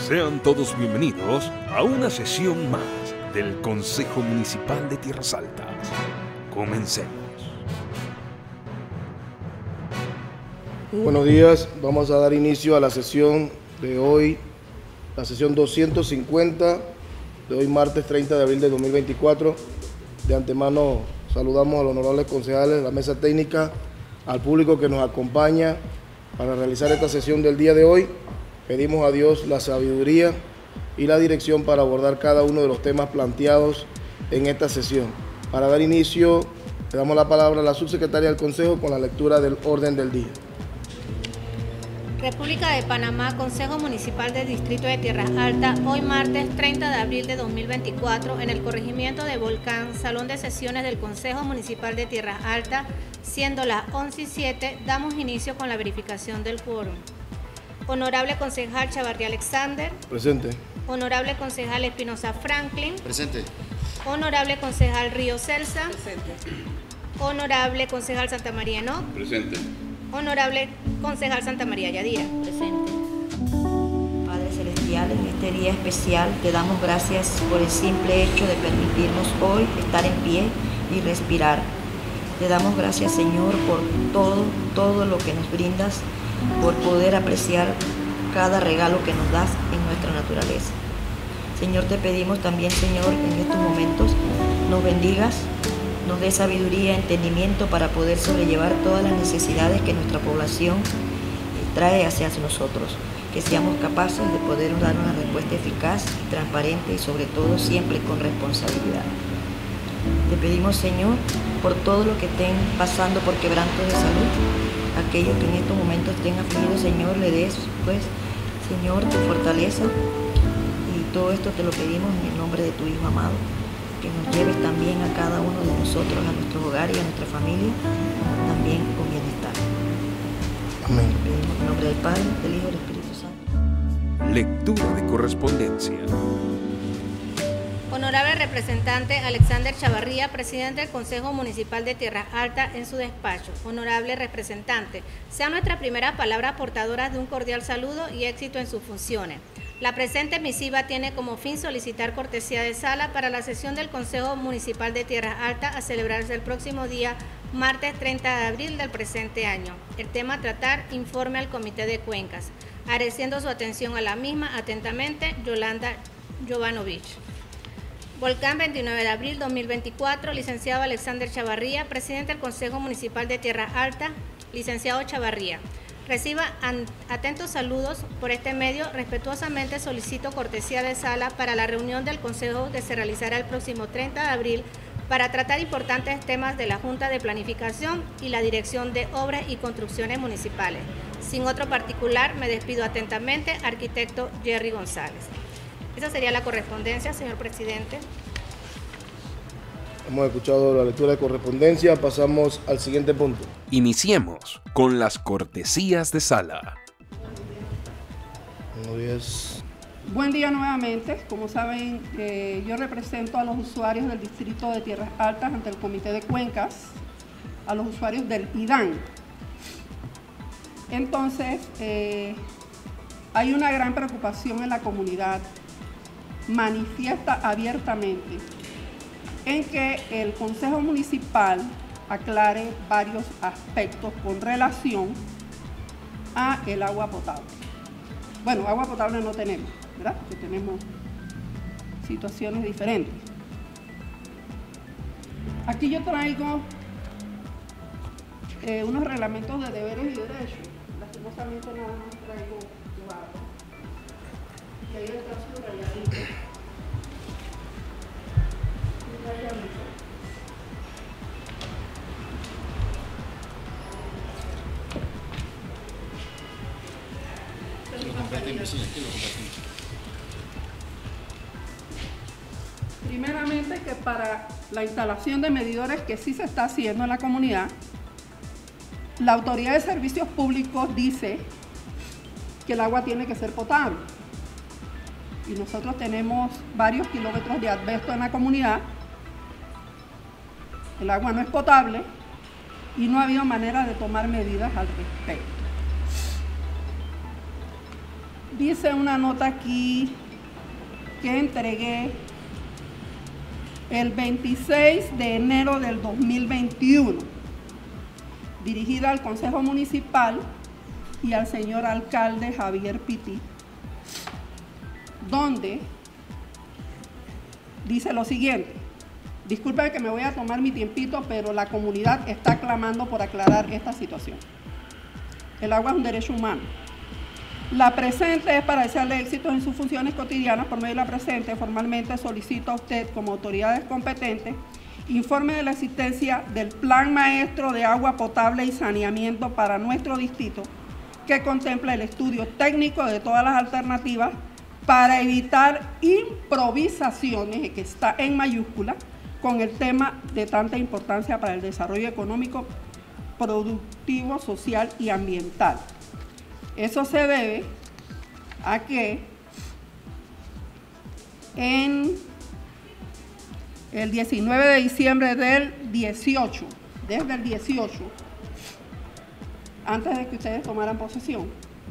Sean todos bienvenidos a una sesión más del Consejo Municipal de Tierras Altas. Comencemos. Muy buenos días, vamos a dar inicio a la sesión de hoy, la sesión 250 de hoy martes 30 de abril de 2024. De antemano saludamos a los honorables concejales, la mesa técnica, al público que nos acompaña para realizar esta sesión del día de hoy. Pedimos a Dios la sabiduría y la dirección para abordar cada uno de los temas planteados en esta sesión. Para dar inicio, le damos la palabra a la subsecretaria del Consejo con la lectura del orden del día. República de Panamá, Consejo Municipal del Distrito de Tierras Altas, hoy martes 30 de abril de 2024, en el corregimiento de Volcán, Salón de Sesiones del Consejo Municipal de Tierras Altas, siendo las 11:07, damos inicio con la verificación del quórum. Honorable concejal Chavarría Alexander. Presente. Honorable concejal Espinosa Franklin. Presente. Honorable concejal Río Celsa. Presente. Honorable concejal Santa María No. Presente. Honorable concejal Santa María Yadira. Presente. Padre Celestial, en este día especial te damos gracias por el simple hecho de permitirnos hoy estar en pie y respirar. Te damos gracias, Señor, por todo lo que nos brindas, por poder apreciar cada regalo que nos das en nuestra naturaleza. Señor, te pedimos también, Señor, en estos momentos nos bendigas, nos dé sabiduría y entendimiento para poder sobrellevar todas las necesidades que nuestra población trae hacia nosotros, que seamos capaces de poder dar una respuesta eficaz y transparente y sobre todo siempre con responsabilidad. Te pedimos, Señor, por todo lo que estén pasando por quebrantos de salud, aquellos que en estos momentos estén afligidos, Señor, le des, pues, Señor, tu fortaleza, y todo esto te lo pedimos en el nombre de tu Hijo amado, que nos lleves también a cada uno de nosotros, a nuestros hogares y a nuestra familia, también con bienestar. Amén. Te pedimos en el nombre del Padre, del Hijo y del Espíritu Santo. Lectura de correspondencia. Honorable representante Alexander Chavarría, presidente del Consejo Municipal de Tierras Altas, en su despacho. Honorable representante, sea nuestra primera palabra portadora de un cordial saludo y éxito en sus funciones. La presente misiva tiene como fin solicitar cortesía de sala para la sesión del Consejo Municipal de Tierras Altas a celebrarse el próximo día, martes 30 de abril del presente año. El tema a tratar, informe al Comité de Cuencas. Agradeciendo su atención a la misma, atentamente, Yolanda Jovanovich. Volcán, 29 de abril 2024, licenciado Alexander Chavarría, presidente del Consejo Municipal de Tierras Altas. Licenciado Chavarría, reciba atentos saludos por este medio. Respetuosamente solicito cortesía de sala para la reunión del Consejo que se realizará el próximo 30 de abril para tratar importantes temas de la Junta de Planificación y la Dirección de Obras y Construcciones Municipales. Sin otro particular, me despido atentamente, arquitecto Jerry González. Esa sería la correspondencia, señor presidente. Hemos escuchado la lectura de correspondencia, pasamos al siguiente punto. Iniciemos con las cortesías de sala. Buenos días. Buen día nuevamente. Como saben, yo represento a los usuarios del Distrito de Tierras Altas ante el Comité de Cuencas, a los usuarios del IDAN. Entonces, hay una gran preocupación en la comunidad, manifiesta abiertamente, en que el Consejo Municipal aclare varios aspectos con relación a el agua potable. Bueno, agua potable no tenemos, ¿verdad? Porque tenemos situaciones diferentes. Aquí yo traigo unos reglamentos de deberes y derechos. Lastimosamente nada más traigo cuatro. Y ahí está subrayadito. Primeramente, que para la instalación de medidores, que sí se está haciendo en la comunidad, la Autoridad de Servicios Públicos dice que el agua tiene que ser potable. Y nosotros tenemos varios kilómetros de asbesto en la comunidad. El agua no es potable y no ha habido manera de tomar medidas al respecto. Dice una nota aquí que entregué el 26 de enero del 2021, dirigida al Consejo Municipal y al señor alcalde Javier Piti, donde dice lo siguiente. Disculpen que me voy a tomar mi tiempito, pero la comunidad está clamando por aclarar esta situación. El agua es un derecho humano. La presente es para desearle éxitos en sus funciones cotidianas. Por medio de la presente, formalmente solicito a usted, como autoridades competentes, informe de la existencia del Plan Maestro de Agua Potable y Saneamiento para nuestro distrito, que contempla el estudio técnico de todas las alternativas para evitar improvisaciones, que está en mayúscula, con el tema de tanta importancia para el desarrollo económico, productivo, social y ambiental. Eso se debe a que en el 19 de diciembre del 18, desde el 18, antes de que ustedes tomaran posesión,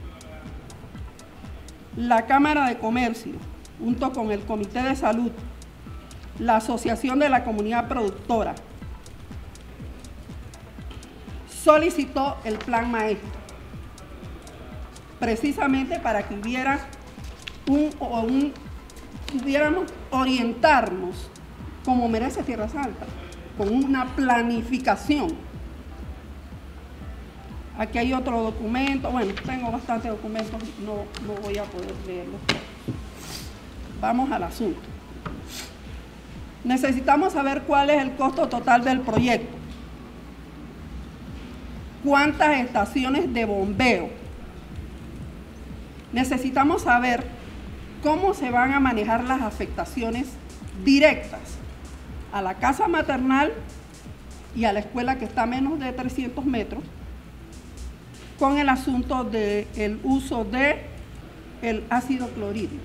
la Cámara de Comercio, junto con el Comité de Salud, la Asociación de la Comunidad Productora, solicitó el Plan Maestro, precisamente para que pudiéramos orientarnos como merece Tierras Altas, con una planificación. Aquí hay otro documento, bueno, tengo bastantes documentos, no voy a poder leerlos todos. Vamos al asunto. Necesitamos saber cuál es el costo total del proyecto, cuántas estaciones de bombeo. Necesitamos saber cómo se van a manejar las afectaciones directas a la casa maternal y a la escuela, que está a menos de 300 metros, con el asunto del uso del ácido clorhídrico.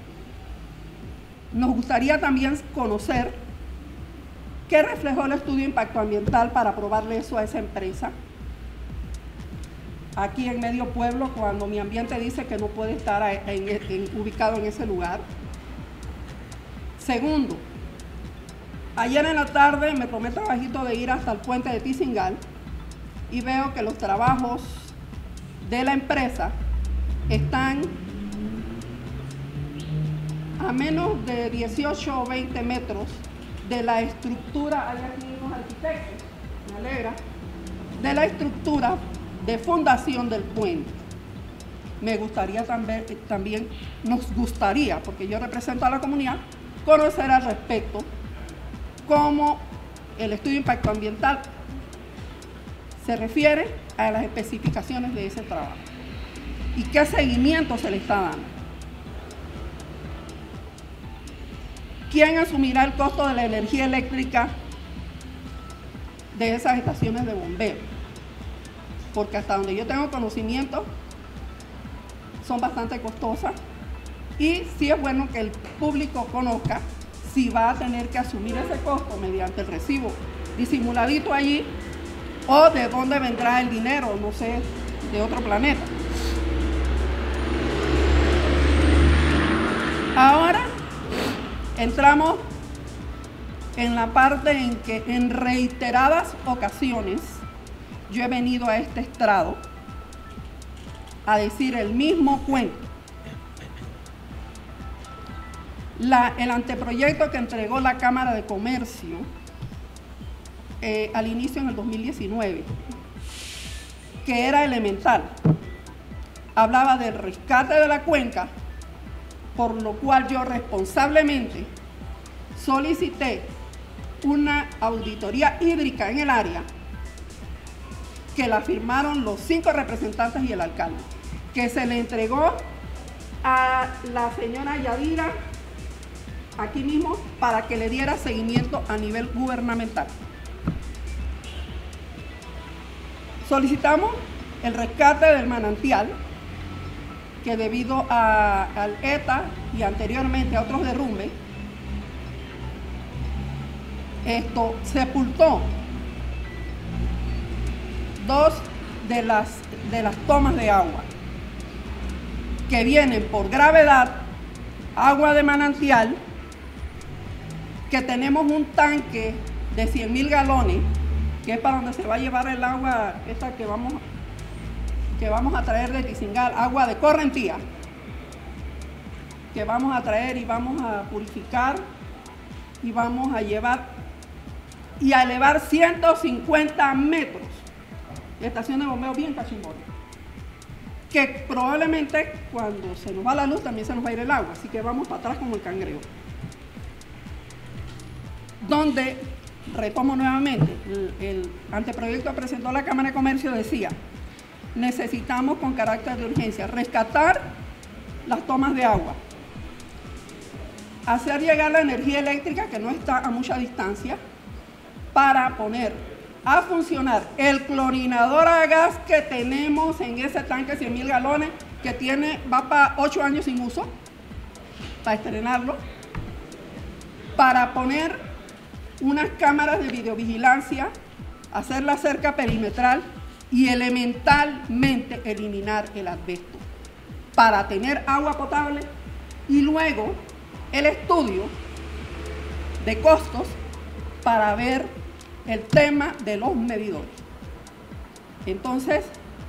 Nos gustaría también conocer qué reflejó el estudio de impacto ambiental para aprobarle eso a esa empresa, aquí en medio pueblo, cuando mi ambiente dice que no puede estar ubicado en ese lugar. Segundo, ayer en la tarde me tomé el trabajito de ir hasta el puente de Tizingal y veo que los trabajos de la empresa están a menos de 18 o 20 metros de la estructura, hay aquí unos arquitectos, me alegra, de la estructura de fundación del puente. Me gustaría también, nos gustaría, porque yo represento a la comunidad, conocer al respecto cómo el estudio de impacto ambiental se refiere a las especificaciones de ese trabajo y qué seguimiento se le está dando. ¿Quién asumirá el costo de la energía eléctrica de esas estaciones de bombeo? Porque hasta donde yo tengo conocimiento son bastante costosas y sí es bueno que el público conozca si va a tener que asumir ese costo mediante el recibo disimuladito allí o de dónde vendrá el dinero, no sé, de otro planeta. Ahora entramos en la parte en que en reiteradas ocasiones yo he venido a este estrado a decir el mismo cuento. El anteproyecto que entregó la Cámara de Comercio al inicio en el 2019, que era elemental, hablaba del rescate de la cuenca, por lo cual yo responsablemente solicité una auditoría hídrica en el área, que la firmaron los 5 representantes y el alcalde, que se le entregó a la señora Yadira aquí mismo para que le diera seguimiento a nivel gubernamental. Solicitamos el rescate del manantial, que debido al ETA y anteriormente a otros derrumbes, esto sepultó 2 de las tomas de agua. que vienen por gravedad, agua de manantial, que tenemos un tanque de 100.000 galones, que es para donde se va a llevar el agua esta que vamos a traer de Tizingal, agua de correntía, que vamos a traer y vamos a purificar y vamos a llevar y a elevar 150 metros de estación de bombeo bien cachimbona, que probablemente cuando se nos va la luz también se nos va a ir el agua, así que vamos para atrás como el cangrejo. Donde, retomo nuevamente, el anteproyecto presentó a la Cámara de Comercio decía, necesitamos con carácter de urgencia rescatar las tomas de agua, hacer llegar la energía eléctrica que no está a mucha distancia para poner a funcionar el clorinador a gas que tenemos en ese tanque 100.000 galones que va para 8 años sin uso, para estrenarlo, para poner unas cámaras de videovigilancia, hacer la cerca perimetral y elementalmente eliminar el asbesto para tener agua potable y luego el estudio de costos para ver el tema de los medidores. Entonces,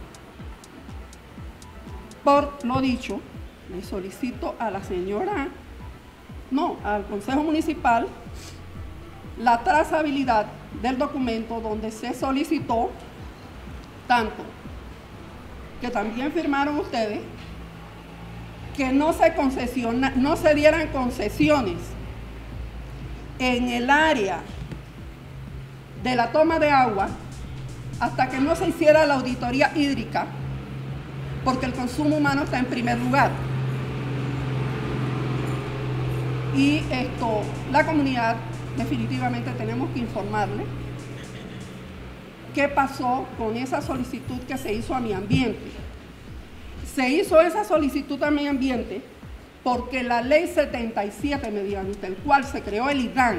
por lo dicho, le solicito a la señora, al Consejo Municipal, la trazabilidad del documento donde se solicitó tanto que también firmaron ustedes que no se dieran concesiones en el área de la toma de agua hasta que no se hiciera la auditoría hídrica, porque el consumo humano está en primer lugar. Y la comunidad definitivamente tenemos que informarle qué pasó con esa solicitud que se hizo a Mi Ambiente. Se hizo esa solicitud a Mi Ambiente porque la ley 77, mediante el cual se creó el IDAN,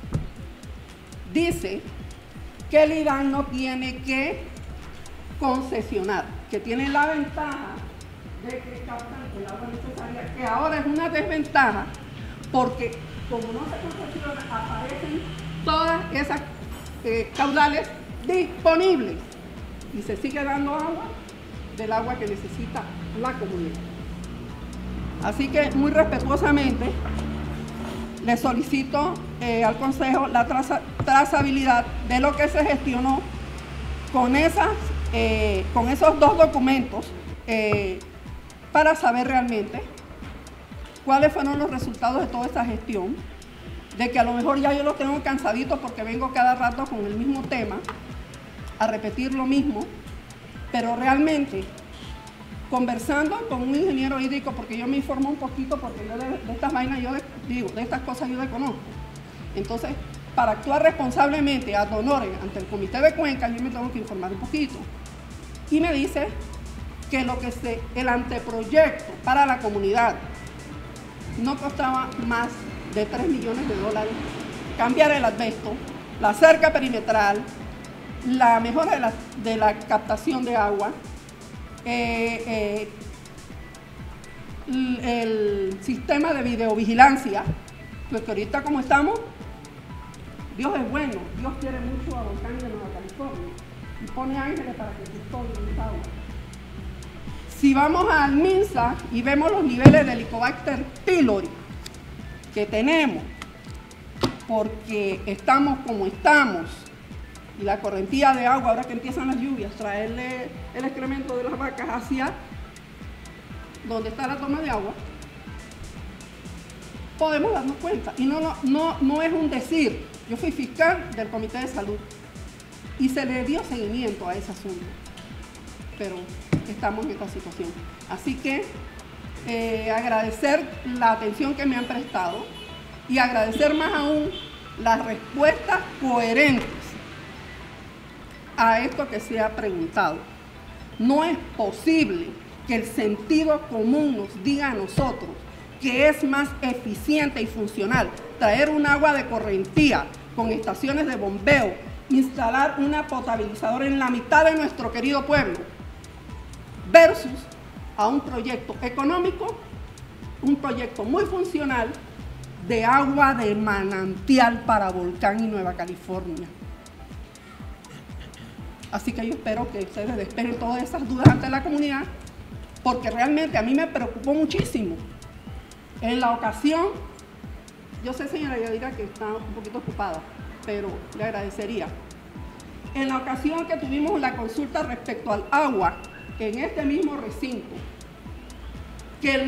dice que el IDAN no tiene que concesionar, que tiene la ventaja de que captan el agua necesaria, que ahora es una desventaja porque como no se concesiona, aparecen todas esas caudales disponibles y se sigue dando agua del agua que necesita la comunidad. Así que muy respetuosamente le solicito al Consejo la trazabilidad de lo que se gestionó con esos dos documentos para saber realmente cuáles fueron los resultados de toda esta gestión, de que a lo mejor ya yo los tengo cansaditos porque vengo cada rato con el mismo tema, a repetir lo mismo, pero realmente conversando con un ingeniero hídrico, porque yo me informo un poquito, porque yo de estas vainas, de estas cosas yo desconozco. Entonces, para actuar responsablemente ad honorem ante el Comité de Cuenca, yo me tengo que informar un poquito. Y me dice que el anteproyecto para la comunidad no costaba más de $3 millones, cambiar el asbesto, la cerca perimetral, la mejora de la captación de agua, el sistema de videovigilancia, porque ahorita como estamos, Dios es bueno, Dios quiere mucho a Los Ángeles, Nueva California, y pone ángeles para que custodien esa agua. Si vamos al MINSA y vemos los niveles de Helicobacter pylori que tenemos, porque estamos como estamos, y la correntía de agua, ahora que empiezan las lluvias, traerle el excremento de las vacas hacia donde está la toma de agua, podemos darnos cuenta. Y no es un decir. Yo fui fiscal del Comité de Salud y se le dio seguimiento a ese asunto, pero estamos en esta situación. Así que agradecer la atención que me han prestado y agradecer más aún las respuestas coherentes a esto que se ha preguntado. No es posible que el sentido común nos diga a nosotros que es más eficiente y funcional traer un agua de correntía con estaciones de bombeo, instalar una potabilizadora en la mitad de nuestro querido pueblo, versus a un proyecto económico, un proyecto muy funcional de agua de manantial para Volcán y Nueva California. Así que yo espero que ustedes despeguen todas esas dudas ante la comunidad, porque realmente a mí me preocupó muchísimo. En la ocasión, yo sé, señora Yadira, que está un poquito ocupada, pero le agradecería. En la ocasión que tuvimos la consulta respecto al agua en este mismo recinto, que el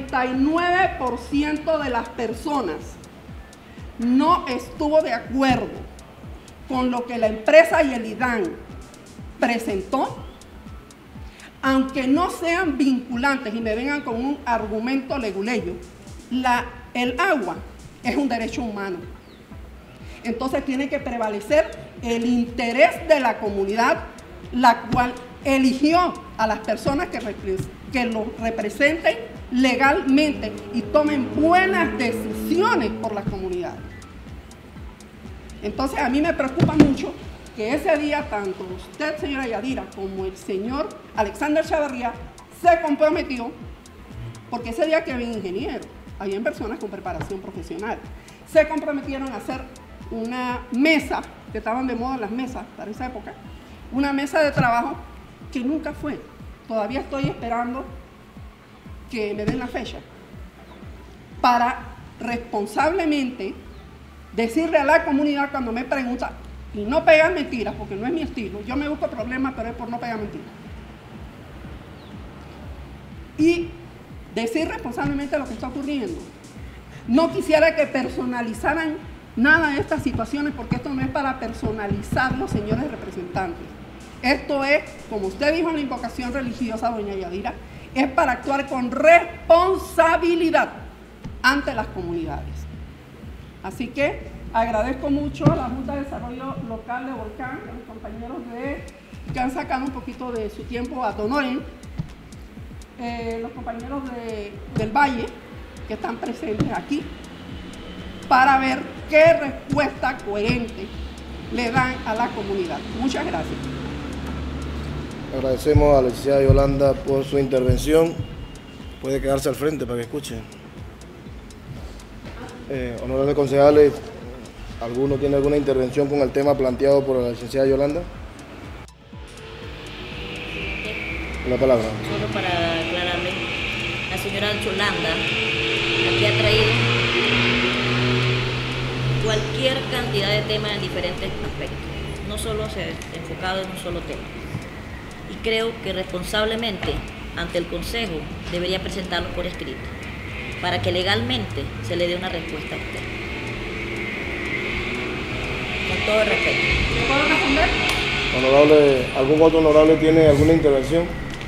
99% de las personas no estuvo de acuerdo con lo que la empresa y el IDAN presentó, aunque no sean vinculantes y me vengan con un argumento leguleyo, el agua es un derecho humano. Entonces tiene que prevalecer el interés de la comunidad, la cual eligió a las personas que lo representen legalmente y tomen buenas decisiones por las comunidades. Entonces a mí me preocupa mucho que ese día tanto usted, señora Yadira, como el señor Alexander Chavarría se comprometió, porque ese día que había ingenieros, habían personas con preparación profesional, se comprometieron a hacer una mesa, que estaban de moda las mesas para esa época, una mesa de trabajo que nunca fue. Todavía estoy esperando que me den la fecha para responsablemente decirle a la comunidad cuando me pregunta, y no pegar mentiras, porque no es mi estilo, yo me busco problemas, pero es por no pegar mentiras, y decir responsablemente lo que está ocurriendo. No quisiera que personalizaran nada de estas situaciones, porque esto no es para personalizarlo, señores representantes. Esto es, como usted dijo en la invocación religiosa, doña Yadira, es para actuar con responsabilidad ante las comunidades. Así que agradezco mucho a la Junta de Desarrollo Local de Volcán, a los compañeros que han sacado un poquito de su tiempo a honoren, los compañeros del Valle que están presentes aquí, para ver qué respuesta coherente le dan a la comunidad. Muchas gracias. Agradecemos a la licenciada Yolanda por su intervención. Puede quedarse al frente para que escuche. Honorables concejales, ¿alguno tiene alguna intervención con el tema planteado por la licenciada Yolanda? La palabra. Solo para aclararle, la señora Yolanda aquí ha traído cualquier cantidad de temas en diferentes aspectos, no solo se ha enfocado en un solo tema. Y creo que responsablemente ante el Consejo debería presentarlo por escrito, para que legalmente se le dé una respuesta a usted. Con todo el respeto. ¿Me puedo responder? Honorable, ¿algún otro honorable tiene alguna intervención?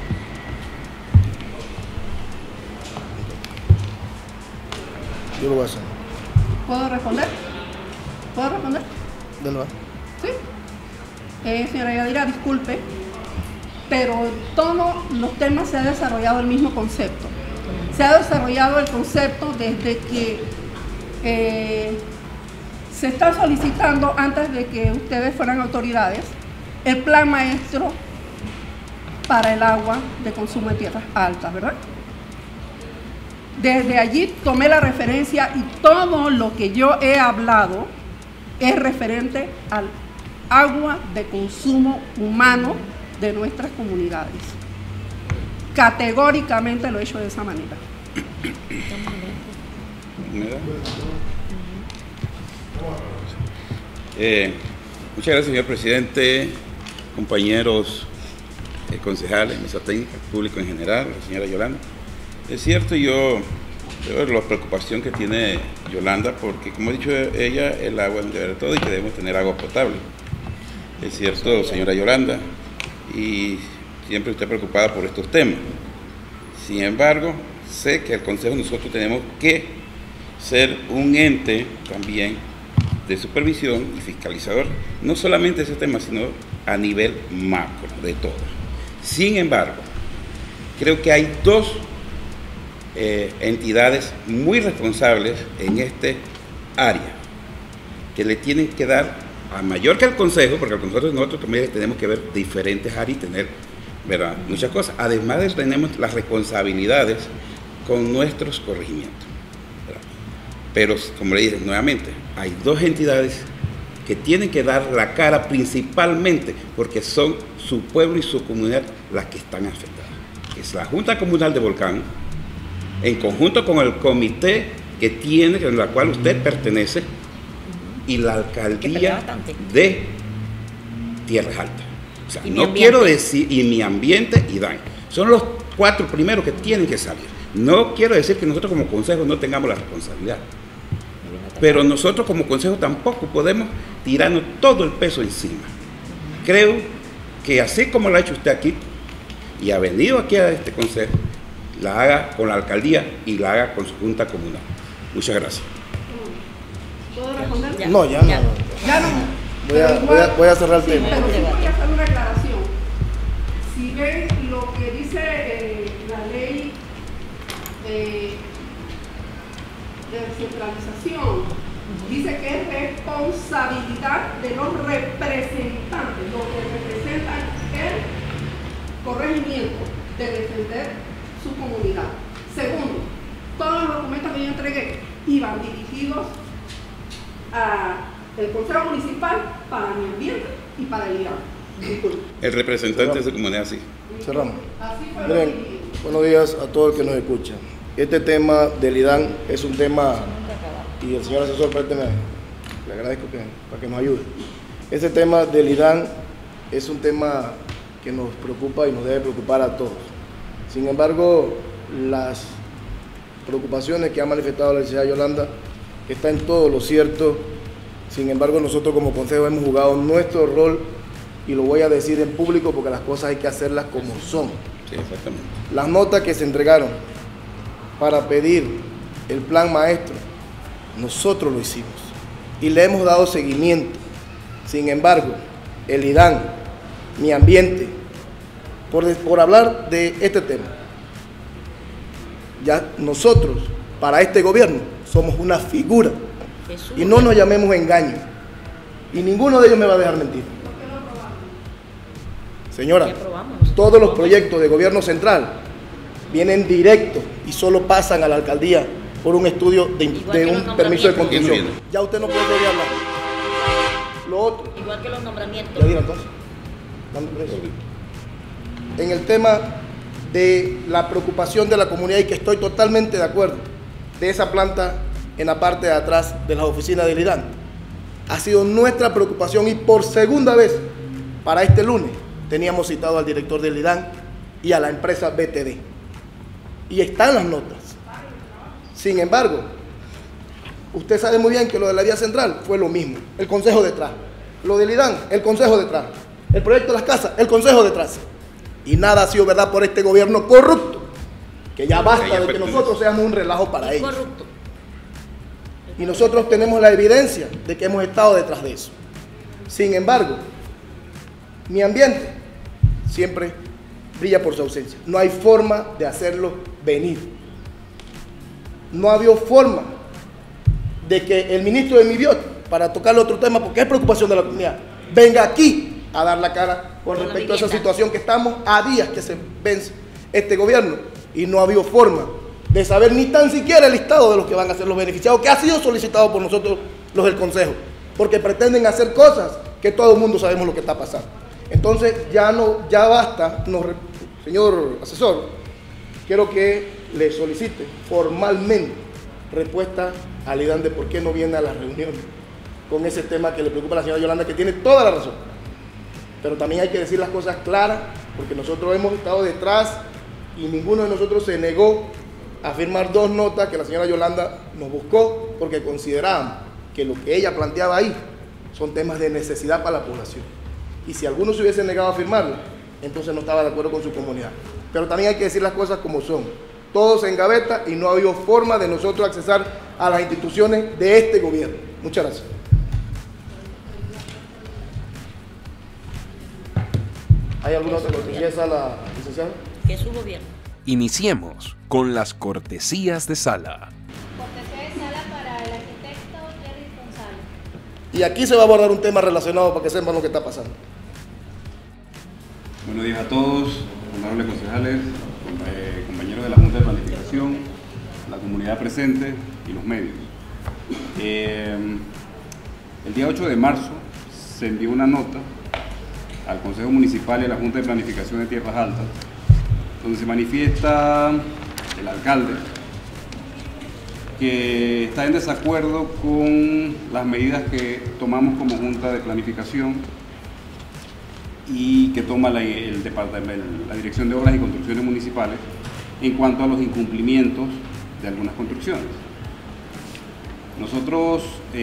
Yo lo voy a hacer. ¿Puedo responder? ¿Puedo responder? Dale, va. Sí. Señora Yadira, disculpe, pero todos los temas se ha desarrollado el mismo concepto. Se ha desarrollado el concepto desde que se está solicitando, antes de que ustedes fueran autoridades, el plan maestro para el agua de consumo de tierras altas, ¿verdad? Desde allí tomé la referencia y todo lo que yo he hablado es referente al agua de consumo humano de nuestras comunidades. Categóricamente lo he hecho de esa manera. Muchas gracias, señor presidente, compañeros concejales, mesa técnica, público en general, la señora Yolanda. Es cierto, yo veo la preocupación que tiene Yolanda, porque como ha dicho ella, el agua es un deber de todo y que debemos tener agua potable. Es cierto, señora Yolanda, y siempre está preocupada por estos temas. Sin embargo, sé que el Consejo nosotros tenemos que ser un ente también de supervisión y fiscalizador, no solamente de ese tema, sino a nivel macro de todo. Sin embargo, creo que hay dos entidades muy responsables en este área que le tienen que dar a mayor que al Consejo, porque al Consejo nosotros también tenemos que ver diferentes áreas y tener ¿verdad? Muchas cosas. Además de tenemos las responsabilidades con nuestros corregimientos, ¿verdad? Pero, como le dije nuevamente, hay dos entidades que tienen que dar la cara principalmente porque son su pueblo y su comunidad las que están afectadas. Es la Junta Comunal de Volcán, en conjunto con el comité que tiene, en la cual usted pertenece, y la alcaldía de Tierras Altas. O sea, no quiero decir, y mi ambiente y daño. Son los 4 primeros que tienen que salir. No quiero decir que nosotros como consejo no tengamos la responsabilidad. Pero nosotros como consejo tampoco podemos tirarnos todo el peso encima. Creo que así como lo ha hecho usted aquí, y ha venido aquí a este consejo, la haga con la alcaldía y la haga con su junta comunal. Muchas gracias. ¿Puedo responder? No, ya no. Ya no. Voy a cerrar el tema. Pero sí voy a hacer una aclaración. Si ven lo que dice la ley de descentralización, dice que es responsabilidad de los representantes, los que representan el corregimiento, de defender su comunidad. Segundo, todos los documentos que yo entregué iban dirigidos al Consejo Municipal para mi ambiente y para el IDAN. El representante de su comunidad, sí. Cerramos. Así fue. Miren, buenos días a todo el que nos escucha. Este tema del IDAN es un tema, y el señor asesor, le agradezco para que nos ayude. Este tema del IDAN es un tema que nos preocupa y nos debe preocupar a todos. Sin embargo, las preocupaciones que ha manifestado la licenciada Yolanda está en todo lo cierto. Sin embargo, nosotros como consejo hemos jugado nuestro rol, y lo voy a decir en público porque las cosas hay que hacerlas como son. Sí, exactamente. Las notas que se entregaron para pedir el plan maestro, nosotros lo hicimos y le hemos dado seguimiento. Sin embargo, el IDAN, mi ambiente, por hablar de este tema, ya nosotros, para este gobierno, somos una figura. Y no nos llamemos engaño. Y ninguno de ellos me va a dejar mentir. Señora, todos los proyectos de gobierno central vienen directos y solo pasan a la alcaldía por un estudio de un permiso de construcción. Ya usted no puede seguir hablando. Lo otro. Igual que los nombramientos. Ya dirá entonces. En el tema de la preocupación de la comunidad, y que estoy totalmente de acuerdo, de esa planta en la parte de atrás de las oficinas del IDAN, ha sido nuestra preocupación, y por segunda vez para este lunes teníamos citado al director del IDAN y a la empresa BTD, y están las notas. Sin embargo, usted sabe muy bien que lo de la vía central fue lo mismo, el consejo detrás. Lo del IDAN, el consejo detrás. El proyecto de las casas, el consejo detrás. Y nada ha sido verdad por este gobierno corrupto, que ya basta de que nosotros seamos un relajo para ellos. Y nosotros tenemos la evidencia de que hemos estado detrás de eso. Sin embargo, mi ambiente siempre brilla por su ausencia. No hay forma de hacerlo venir. No ha habido forma de que el ministro de Miviot, para tocar otro tema, porque es preocupación de la comunidad, venga aquí a dar la cara con respecto a esa situación que estamos a días que se vence este gobierno, y no ha habido forma de saber ni tan siquiera el listado de los que van a ser los beneficiados, que ha sido solicitado por nosotros los del Consejo, porque pretenden hacer cosas que todo el mundo sabemos lo que está pasando. Entonces ya basta, señor asesor, quiero que le solicite formalmente respuesta al IDAN de por qué no viene a las reuniones con ese tema que le preocupa a la señora Yolanda, que tiene toda la razón. Pero también hay que decir las cosas claras, porque nosotros hemos estado detrás y ninguno de nosotros se negó a firmar 2 notas que la señora Yolanda nos buscó, porque considerábamos que lo que ella planteaba ahí son temas de necesidad para la población. Y si alguno se hubiese negado a firmarla, entonces no estaba de acuerdo con su comunidad. Pero también hay que decir las cosas como son. Todo se engaveta y no ha habido forma de nosotros accesar a las instituciones de este gobierno. Muchas gracias. ¿Hay alguna otra cortesía a la licenciada? Que es su gobierno. Iniciemos con las cortesías de sala. Cortesía de sala para el arquitecto Jerry González. Y aquí se va a abordar un tema relacionado para que sepan lo que está pasando. Buenos días a todos. honorables concejales, compañeros de la Junta de Planificación, la comunidad presente y los medios. El día 8 de marzo se envió una nota al Consejo Municipal y a la Junta de Planificación de Tierras Altas, donde se manifiesta el alcalde que está en desacuerdo con las medidas que tomamos como Junta de Planificación y que toma la Dirección de Obras y Construcciones Municipales en cuanto a los incumplimientos de algunas construcciones. Nosotros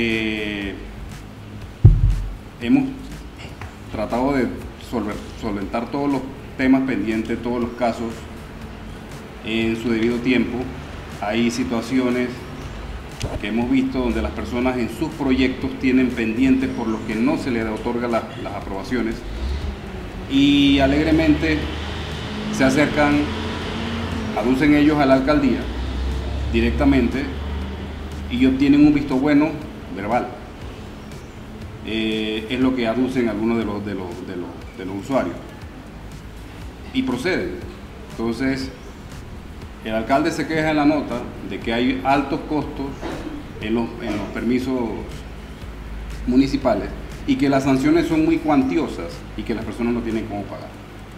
hemos tratado de solventar todos los temas pendientes, todos los casos en su debido tiempo. Hay situaciones que hemos visto donde las personas en sus proyectos tienen pendientes por lo que no se les otorga las aprobaciones y alegremente se acercan, aducen ellos a la alcaldía directamente y obtienen un visto bueno verbal. Es lo que aducen algunos de los usuarios y proceden. Entonces el alcalde se queja en la nota de que hay altos costos en los permisos municipales y que las sanciones son muy cuantiosas y que las personas no tienen cómo pagar.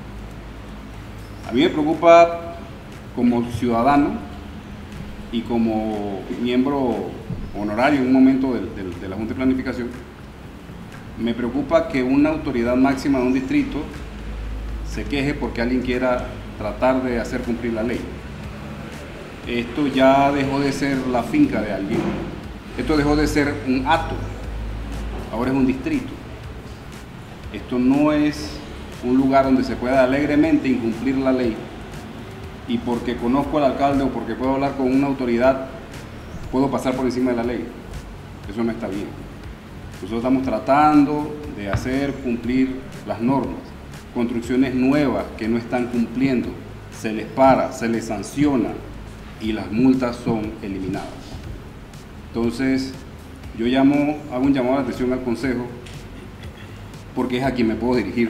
A mí me preocupa como ciudadano y como miembro honorario en un momento de la Junta de Planificación, me preocupa que una autoridad máxima de un distrito se queje porque alguien quiera tratar de hacer cumplir la ley. Esto ya dejó de ser la finca de alguien, esto dejó de ser un hato, ahora es un distrito. Esto no es un lugar donde se pueda alegremente incumplir la ley y porque conozco al alcalde o porque puedo hablar con una autoridad, puedo pasar por encima de la ley. Eso no está bien. Nosotros estamos tratando de hacer cumplir las normas. Construcciones nuevas que no están cumpliendo, se les para, se les sanciona y las multas son eliminadas. Entonces, yo hago un llamado de atención al Consejo, porque es a quien me puedo dirigir,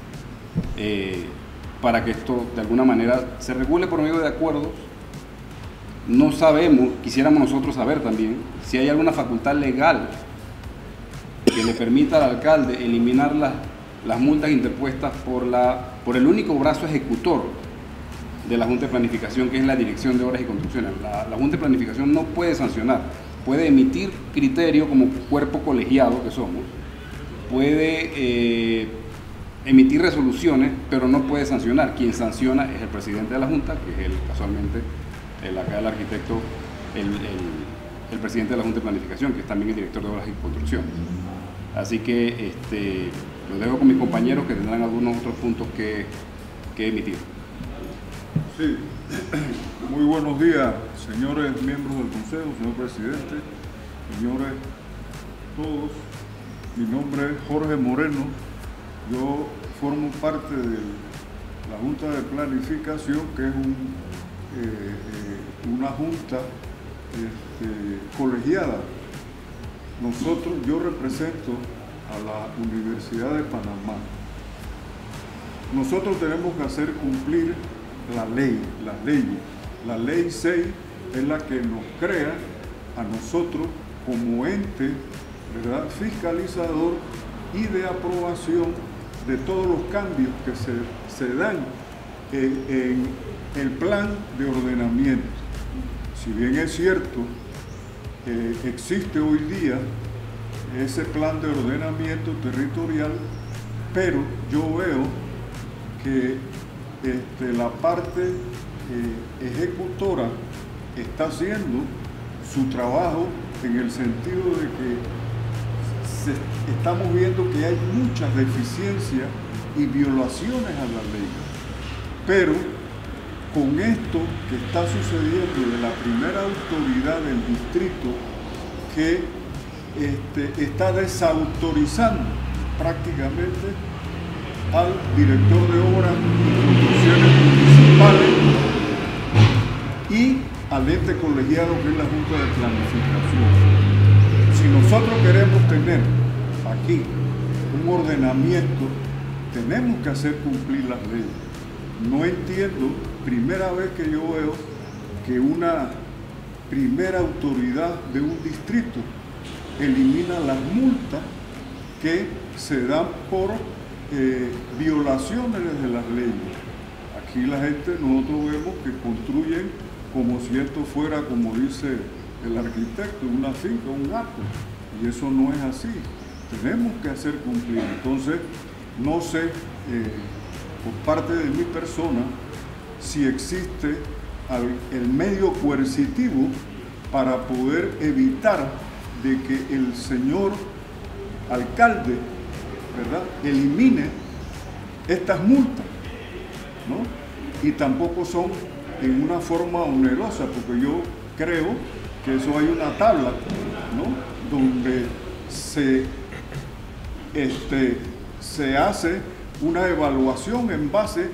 para que esto de alguna manera se regule por medio de acuerdos. No sabemos, quisiéramos nosotros saber también, si hay alguna facultad legal que le permita al alcalde eliminar las multas interpuestas por el único brazo ejecutor de la Junta de Planificación, que es la Dirección de Obras y Construcciones. La Junta de Planificación no puede sancionar, puede emitir criterio como cuerpo colegiado que somos, puede emitir resoluciones, pero no puede sancionar. Quien sanciona es el presidente de la Junta, que es casualmente acá el arquitecto, el presidente de la Junta de Planificación, que es también el director de Obras y Construcciones. Así que lo dejo con mis compañeros que tendrán algunos otros puntos que emitir. Sí, muy buenos días, señores miembros del Consejo, señor presidente, señores todos. Mi nombre es Jorge Moreno, yo formo parte de la Junta de Planificación, que es una junta colegiada. Yo represento a la Universidad de Panamá. Nosotros tenemos que hacer cumplir las leyes. La ley 6 es la que nos crea a nosotros como ente, ¿verdad?, fiscalizador y de aprobación de todos los cambios que se dan en el plan de ordenamiento. Si bien es cierto, existe hoy día ese plan de ordenamiento territorial, pero yo veo que la parte ejecutora está haciendo su trabajo en el sentido de que estamos viendo que hay muchas deficiencias y violaciones a la ley. Pero con esto que está sucediendo de la primera autoridad del distrito que está desautorizando prácticamente al director de obras y construcciones municipales y al ente colegiado que es la Junta de Planificación. Si nosotros queremos tener aquí un ordenamiento, tenemos que hacer cumplir las leyes. no entiendo, primera vez que yo veo que una primera autoridad de un distrito elimina las multas que se dan por violaciones de las leyes. Aquí la gente, nosotros vemos que construyen como si esto fuera, como dice el arquitecto, una finca, un gato, y eso no es así. Tenemos que hacer cumplir. Entonces, no sé, por parte de mi persona, si existe el medio coercitivo para poder evitar de que el señor alcalde, ¿verdad?, elimine estas multas, ¿no? Y tampoco son en una forma onerosa, porque yo creo que eso hay una tabla, ¿no?, donde se hace una evaluación en base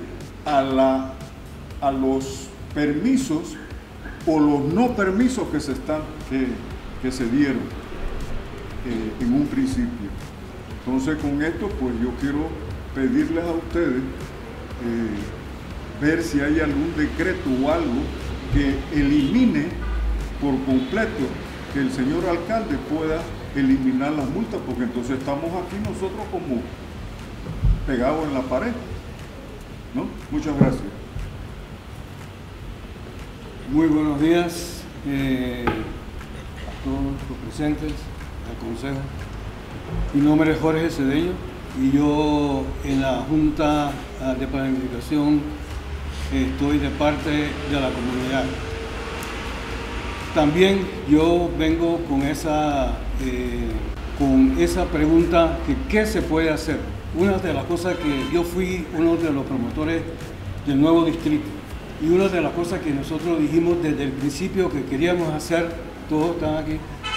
a los permisos o los no permisos que se dieron en un principio. Entonces, con esto, pues yo quiero pedirles a ustedes ver si hay algún decreto o algo que elimine por completo, que el señor alcalde pueda eliminar las multas, porque entonces estamos aquí nosotros como pegados en la pared, ¿no? Muchas gracias. Muy buenos días a todos los presentes, al Consejo. Mi nombre es Jorge Cedeño y yo en la Junta de Planificación estoy de parte de la comunidad. También yo vengo con esa pregunta que ¿qué se puede hacer? Una de las cosas que yo fui uno de los promotores del nuevo distrito y una de las cosas que nosotros dijimos desde el principio que queríamos hacer, todos están aquí,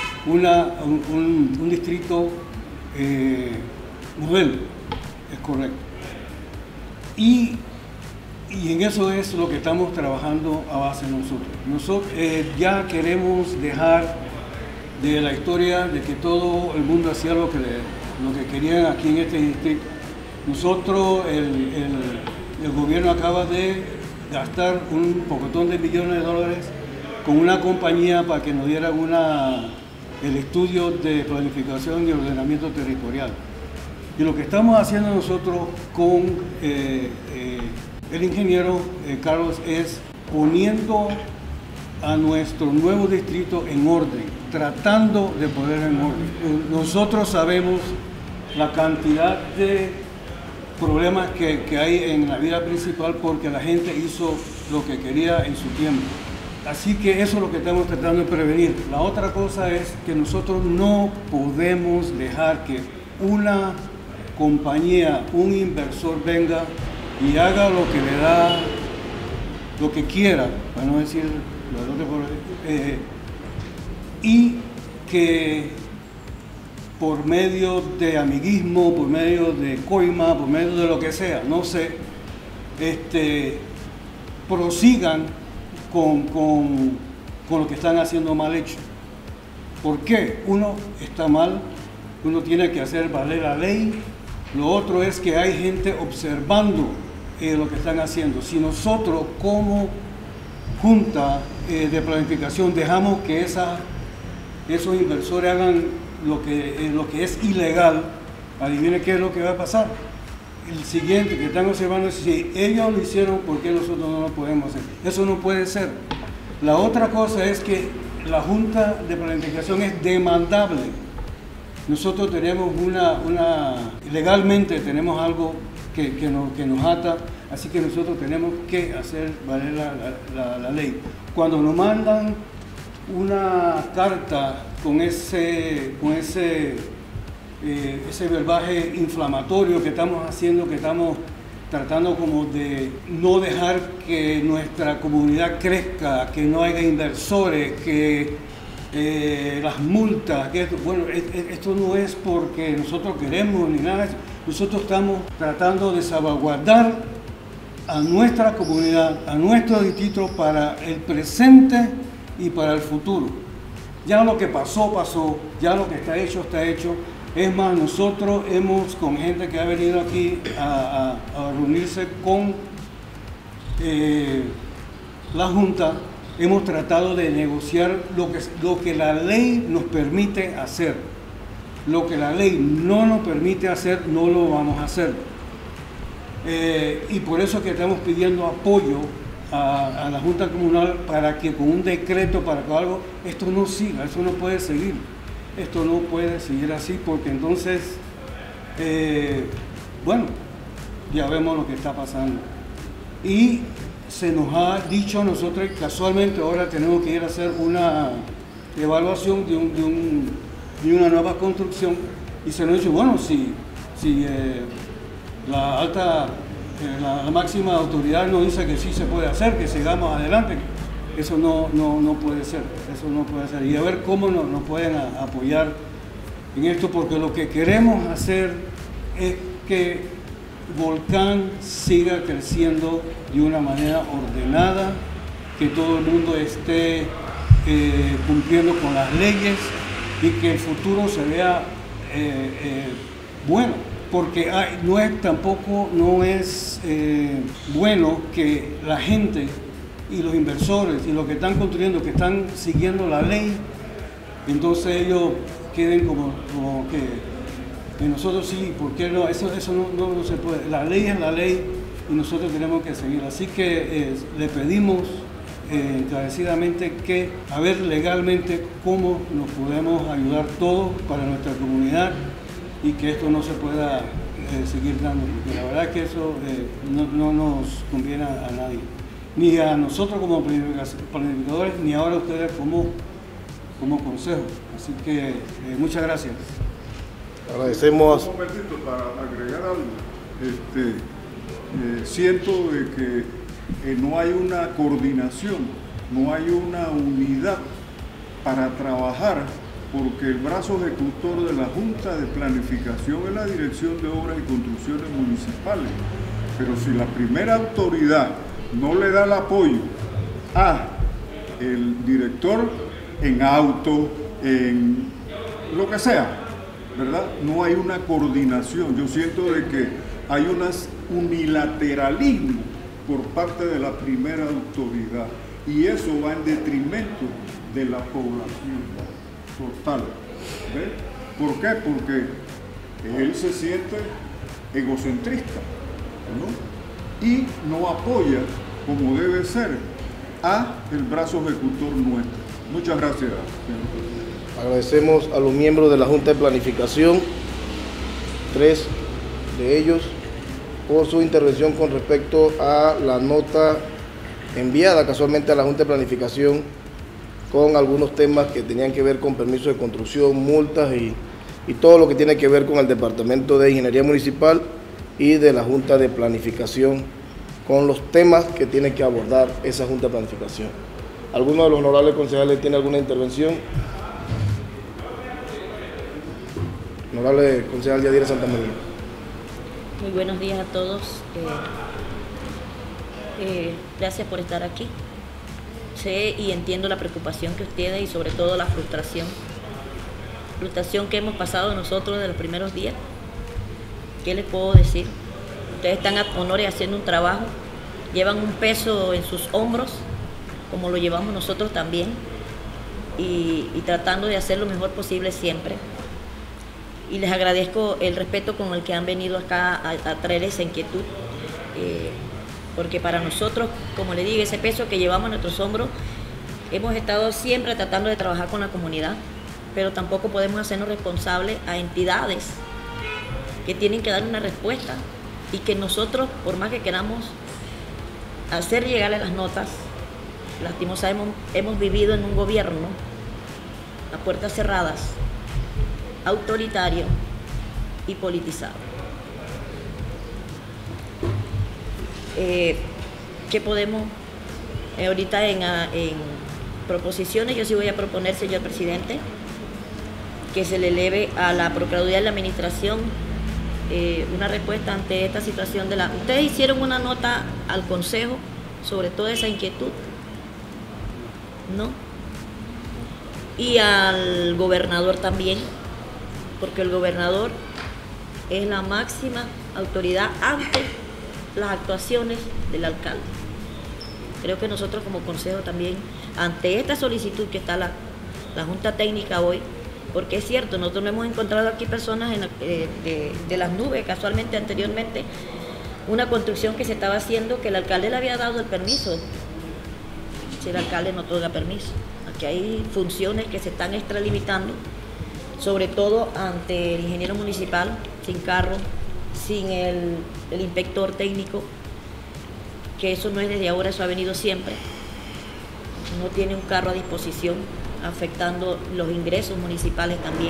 un distrito modelo, es correcto. Y en eso es lo que estamos trabajando a base nosotros. Nosotros ya queremos dejar de la historia de que todo el mundo hacía lo que querían aquí en este distrito. Nosotros, el gobierno acaba de gastar un pocotón de millones de dólares con una compañía para que nos diera el estudio de planificación y ordenamiento territorial. Y lo que estamos haciendo nosotros con el ingeniero Carlos es poniendo a nuestro nuevo distrito en orden, tratando de poner en orden. Nosotros sabemos la cantidad de problemas que hay en la vida principal porque la gente hizo lo que quería en su tiempo. Así que eso es lo que estamos tratando de prevenir. La otra cosa es que nosotros no podemos dejar que una compañía, un inversor venga y haga lo que le da, lo que quiera, para no decir y que por medio de amiguismo, por medio de coima, por medio de lo que sea, no sé, prosigan con lo que están haciendo mal hecho. ¿Por qué? Uno está mal, uno tiene que hacer valer la ley. Lo otro es que hay gente observando lo que están haciendo. Si nosotros como Junta de Planificación dejamos que esos inversores hagan lo que es ilegal, adivinen qué es lo que va a pasar. El siguiente que están observando es si ellos lo hicieron, ¿por qué nosotros no lo podemos hacer? Eso no puede ser. La otra cosa es que la Junta de Planificación es demandable. Nosotros tenemos legalmente tenemos algo que nos ata, así que nosotros tenemos que hacer valer la ley. Cuando nos mandan una carta con ese verbaje inflamatorio que estamos haciendo, que estamos tratando como de no dejar que nuestra comunidad crezca, que no haya inversores, que las multas, esto no es porque nosotros queremos ni nada, nosotros estamos tratando de salvaguardar a nuestra comunidad, a nuestro distrito para el presente y para el futuro. Ya lo que pasó, pasó, ya lo que está hecho, está hecho. Es más, nosotros con gente que ha venido aquí a reunirse con la Junta hemos tratado de negociar lo que la ley nos permite hacer. Lo que la ley no nos permite hacer, no lo vamos a hacer. Y por eso que estamos pidiendo apoyo a la Junta Comunal para que con un decreto, para que algo, esto no siga, eso no puede seguir. Esto no puede seguir así porque entonces, bueno, ya vemos lo que está pasando. Y se nos ha dicho a nosotros, casualmente ahora tenemos que ir a hacer una evaluación de una nueva construcción y se nos ha dicho, bueno, si la máxima autoridad nos dice que sí se puede hacer, que sigamos adelante, eso no puede ser, eso no puede ser. Y a ver cómo nos pueden apoyar en esto, porque lo que queremos hacer es que Volcán siga creciendo de una manera ordenada, que todo el mundo esté cumpliendo con las leyes y que el futuro se vea bueno, porque no es bueno que la gente y los inversores y los que están construyendo, que están siguiendo la ley, entonces ellos queden como que y nosotros sí, ¿por qué no? Eso no se puede. La ley es la ley y nosotros tenemos que seguir. Así que le pedimos encarecidamente que a ver legalmente cómo nos podemos ayudar todos para nuestra comunidad y que esto no se pueda seguir dando. Porque la verdad es que eso no nos conviene a nadie. Ni a nosotros como planificadores, ni ahora a ustedes como consejo. Así que muchas gracias. Agradecemos. Un momentito para agregar algo. Siento de que no hay una coordinación, no hay una unidad para trabajar, porque el brazo ejecutor de la Junta de Planificación es la Dirección de Obras y Construcciones Municipales. Pero si la primera autoridad no le da el apoyo a el director en auto, en lo que sea, ¿verdad? No hay una coordinación. Yo siento de que hay un unilateralismo por parte de la primera autoridad y eso va en detrimento de la población total. ¿Ves? ¿Por qué? Porque él se siente egocentrista, ¿no? Y no apoya como debe ser a el brazo ejecutor nuestro. Muchas gracias, señor presidente. Agradecemos a los miembros de la Junta de Planificación, 3 de ellos, por su intervención con respecto a la nota enviada casualmente a la Junta de Planificación con algunos temas que tenían que ver con permisos de construcción, multas y todo lo que tiene que ver con el Departamento de Ingeniería Municipal y de la Junta de Planificación, con los temas que tiene que abordar esa Junta de Planificación. ¿Alguno de los honorables concejales tiene alguna intervención? Honorable concejal Yadira Santa María. Muy buenos días a todos. Gracias por estar aquí. Sé y entiendo la preocupación que ustedes y sobre todo la frustración que hemos pasado nosotros de los primeros días. ¿Qué les puedo decir? Ustedes están a honores haciendo un trabajo, llevan un peso en sus hombros, como lo llevamos nosotros también, y tratando de hacer lo mejor posible siempre. Y les agradezco el respeto con el que han venido acá a traer esa inquietud, porque para nosotros, como le digo, ese peso que llevamos en nuestros hombros, hemos estado siempre tratando de trabajar con la comunidad, pero tampoco podemos hacernos responsables a entidades que tienen que dar una respuesta y que nosotros, por más que queramos hacer llegarle las notas, lastimosamente hemos vivido en un gobierno a puertas cerradas, autoritario y politizado. ¿Qué podemos? Ahorita en proposiciones yo sí voy a proponer, señor presidente, que se le eleve a la Procuraduría de la Administración una respuesta ante esta situación de la... Ustedes hicieron una nota al Consejo sobre toda esa inquietud, ¿no? Y al gobernador también, porque el gobernador es la máxima autoridad ante las actuaciones del alcalde. Creo que nosotros como consejo también, ante esta solicitud que está la Junta Técnica hoy, porque es cierto, nosotros no hemos encontrado aquí personas de las nubes, casualmente anteriormente, una construcción que se estaba haciendo que el alcalde le había dado el permiso. Si el alcalde no otorga permiso. Aquí hay funciones que se están extralimitando, sobre todo ante el ingeniero municipal, sin carro, sin el inspector técnico, que eso no es desde ahora, eso ha venido siempre. No tiene un carro a disposición, afectando los ingresos municipales también.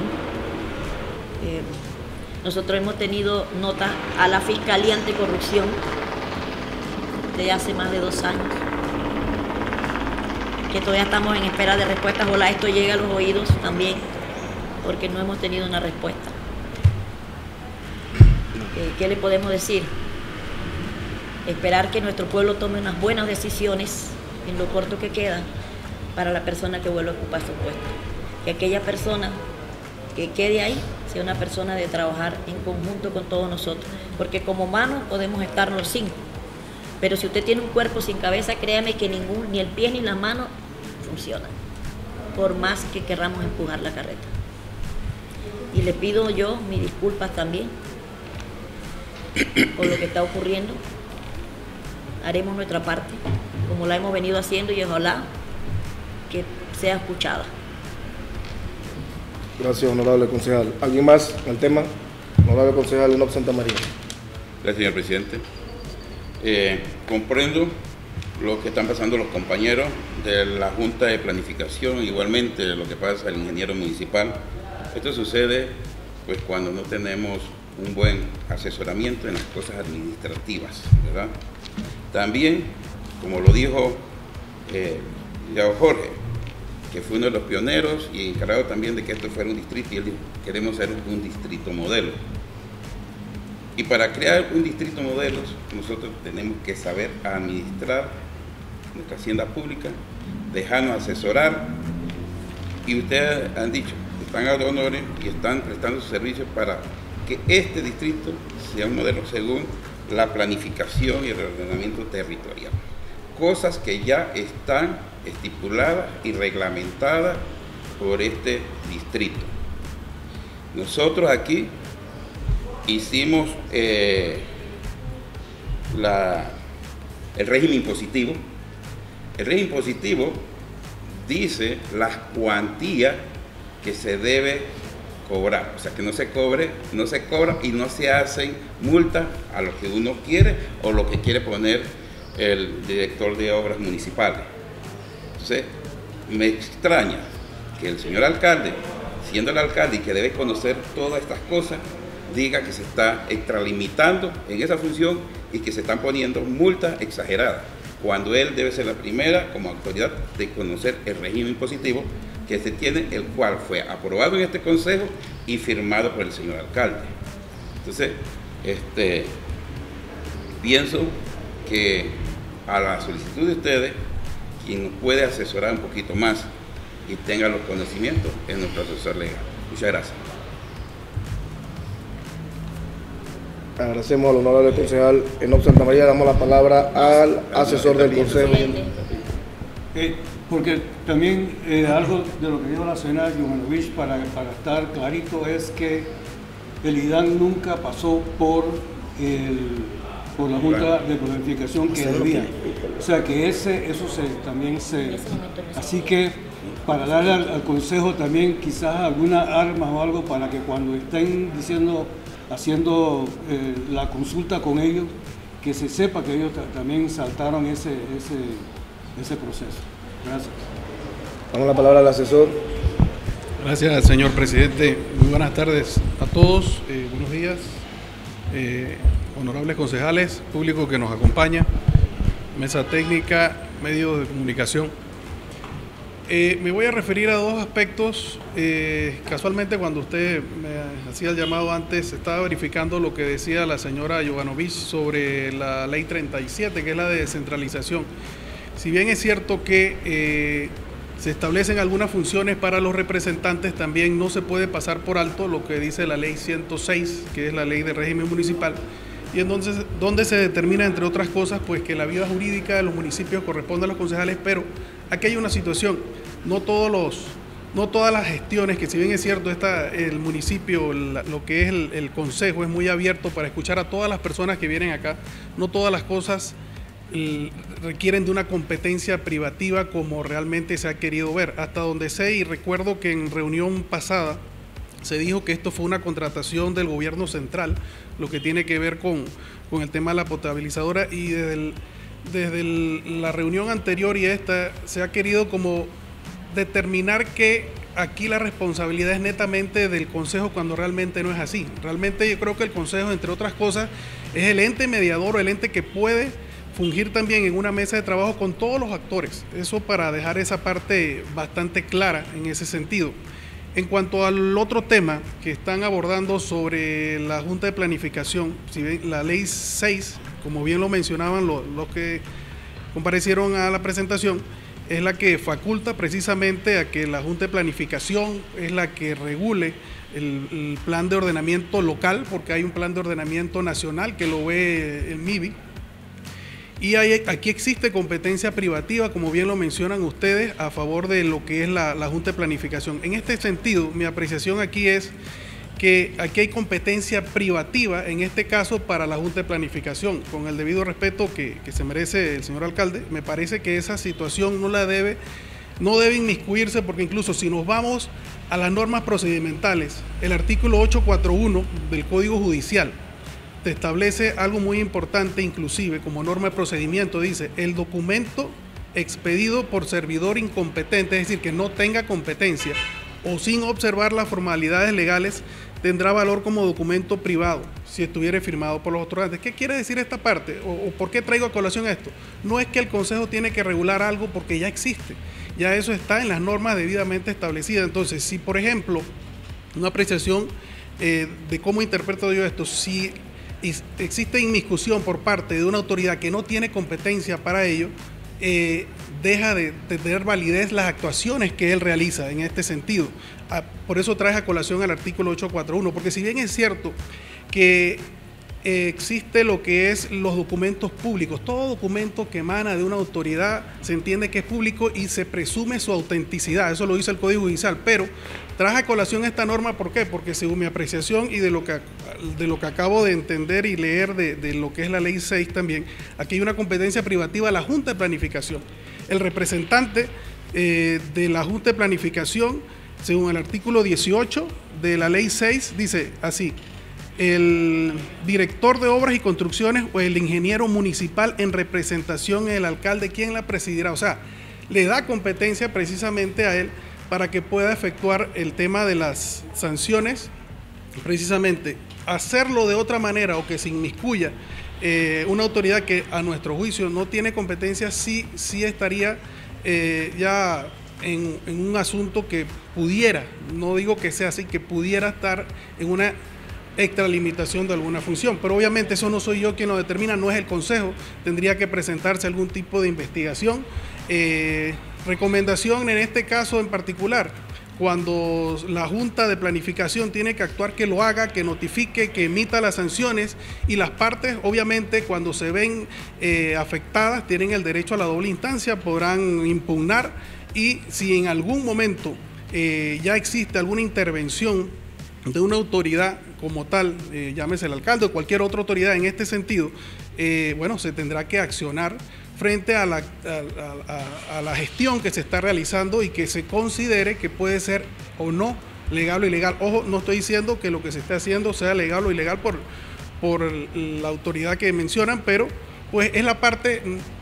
Nosotros hemos tenido notas a la Fiscalía Anticorrupción de hace más de 2 años, que todavía estamos en espera de respuestas. Ojalá esto llegue a los oídos también, porque no hemos tenido una respuesta. ¿Qué le podemos decir? Esperar que nuestro pueblo tome unas buenas decisiones en lo corto que queda para la persona que vuelva a ocupar su puesto. Que aquella persona que quede ahí sea una persona de trabajar en conjunto con todos nosotros, porque como humanos podemos estar los 5, pero si usted tiene un cuerpo sin cabeza, créame que ni el pie ni la mano funcionan, por más que querramos empujar la carreta. Y le pido yo mis disculpas también por lo que está ocurriendo. Haremos nuestra parte, como la hemos venido haciendo, y ojalá que sea escuchada. Gracias, honorable concejal. ¿Alguien más en el tema? Honorable concejal Enoc Santamaría. Gracias, señor presidente. Comprendo lo que están pasando los compañeros de la Junta de Planificación, igualmente lo que pasa el ingeniero municipal. Esto sucede pues cuando no tenemos un buen asesoramiento en las cosas administrativas, ¿verdad? También, como lo dijo Jorge, que fue uno de los pioneros y encargado también de que esto fuera un distrito, y él dijo, queremos ser un distrito modelo. Y para crear un distrito modelo, nosotros tenemos que saber administrar nuestra hacienda pública, dejarnos asesorar, y ustedes han dicho, están a honores y están prestando sus servicios para que este distrito sea un modelo según la planificación y el ordenamiento territorial. Cosas que ya están estipuladas y reglamentadas por este distrito. Nosotros aquí hicimos el régimen impositivo. El régimen impositivo dice las cuantías que se debe cobrar, o sea que no se cobra y no se hacen multas a lo que uno quiere o lo que quiere poner el director de obras municipales. Entonces, me extraña que el señor alcalde, siendo el alcalde y que debe conocer todas estas cosas, diga que se está extralimitando en esa función y que se están poniendo multas exageradas, cuando él debe ser la primera como autoridad de conocer el régimen impositivo que se tiene, el cual fue aprobado en este consejo y firmado por el señor alcalde. Entonces, pienso que a la solicitud de ustedes, quien nos puede asesorar un poquito más y tenga los conocimientos es nuestro asesor legal. Muchas gracias. Agradecemos al honorable concejal Enoc Santamaría. Damos la palabra al asesor del consejo. Porque también algo de lo que dijo la señora Yohanovich, para estar clarito, es que el IDAN nunca pasó por la Junta de Planificación que debía. O sea que también se... Así que para darle al Consejo también quizás alguna arma o algo para que cuando estén haciendo la consulta con ellos, que se sepa que ellos también saltaron ese proceso. Gracias. Damos la palabra al asesor. Gracias, señor presidente. Muy buenas tardes a todos. Buenos días, honorables concejales, público que nos acompaña, mesa técnica, medios de comunicación. Me voy a referir a 2 aspectos. Casualmente, cuando usted me hacía el llamado antes, estaba verificando lo que decía la señora Yohanovich sobre la ley 37, que es la de descentralización. Si bien es cierto que se establecen algunas funciones para los representantes, también no se puede pasar por alto lo que dice la ley 106, que es la ley de régimen municipal, y entonces donde se determina, entre otras cosas, pues que la vida jurídica de los municipios corresponde a los concejales, pero aquí hay una situación, no todas las gestiones, que si bien es cierto, el municipio, lo que es el consejo es muy abierto para escuchar a todas las personas que vienen acá, no todas las cosas requieren de una competencia privativa como realmente se ha querido ver. Hasta donde sé, y recuerdo que en reunión pasada se dijo que esto fue una contratación del gobierno central, lo que tiene que ver con el tema de la potabilizadora, y desde la reunión anterior y esta se ha querido como determinar que aquí la responsabilidad es netamente del Consejo, cuando realmente no es así. Realmente yo creo que el Consejo, entre otras cosas, es el ente mediador o el ente que puede fungir también en una mesa de trabajo con todos los actores. Eso para dejar esa parte bastante clara en ese sentido. En cuanto al otro tema que están abordando sobre la Junta de Planificación, si ven, la Ley 6, como bien lo mencionaban los que comparecieron a la presentación, es la que faculta precisamente a que la Junta de Planificación es la que regule el plan de ordenamiento local, porque hay un plan de ordenamiento nacional que lo ve el MIBI. Y aquí existe competencia privativa, como bien lo mencionan ustedes, a favor de lo que es la Junta de Planificación. En este sentido, mi apreciación aquí es que aquí hay competencia privativa, en este caso para la Junta de Planificación. Con el debido respeto que se merece el señor alcalde, me parece que esa situación no debe inmiscuirse, porque incluso si nos vamos a las normas procedimentales, el artículo 841 del Código Judicial te establece algo muy importante, inclusive como norma de procedimiento, dice: el documento expedido por servidor incompetente, es decir, que no tenga competencia o sin observar las formalidades legales, tendrá valor como documento privado si estuviera firmado por los otorgantes. ¿Qué quiere decir esta parte? ¿O por qué traigo a colación esto? No es que el Consejo tiene que regular algo porque ya existe, ya eso está en las normas debidamente establecidas. Entonces, si por ejemplo, una apreciación de cómo interpreto yo esto, si existe inmiscusión por parte de una autoridad que no tiene competencia para ello, deja de tener validez las actuaciones que él realiza en este sentido. Por eso trae a colación al artículo 841, porque si bien es cierto que existe lo que es los documentos públicos, todo documento que emana de una autoridad se entiende que es público y se presume su autenticidad, eso lo dice el Código Judicial, pero traje a colación esta norma, ¿por qué? Porque según mi apreciación y de lo que acabo de entender y leer de lo que es la Ley 6 también, aquí hay una competencia privativa a la Junta de Planificación. El representante de la Junta de Planificación, según el artículo 18 de la Ley 6, dice así: el director de obras y construcciones o el ingeniero municipal en representación del alcalde, quien la presidirá. O sea, le da competencia precisamente a él para que pueda efectuar el tema de las sanciones, precisamente hacerlo de otra manera o que se inmiscuya una autoridad que a nuestro juicio no tiene competencia, sí estaría ya en un asunto que pudiera, no digo que sea así, que pudiera estar en una extralimitación de alguna función, pero obviamente eso no soy yo quien lo determina, no es el Consejo, tendría que presentarse algún tipo de investigación. Recomendación en este caso en particular: cuando la Junta de Planificación tiene que actuar, que lo haga, que notifique, que emita las sanciones, y las partes obviamente cuando se ven afectadas tienen el derecho a la doble instancia, podrán impugnar, y si en algún momento ya existe alguna intervención de una autoridad como tal, llámese el alcalde o cualquier otra autoridad en este sentido, bueno, se tendrá que accionar frente a la gestión que se está realizando y que se considere que puede ser o no legal o ilegal. Ojo, no estoy diciendo que lo que se esté haciendo sea legal o ilegal por la autoridad que mencionan, pero pues es la parte,